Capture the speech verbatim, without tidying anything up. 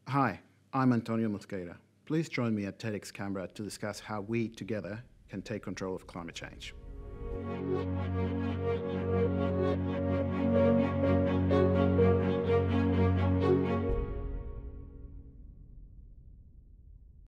Hi, I'm Antonio Mozqueira. Please join me at TEDxCanberra to discuss how we, together, can take control of climate change.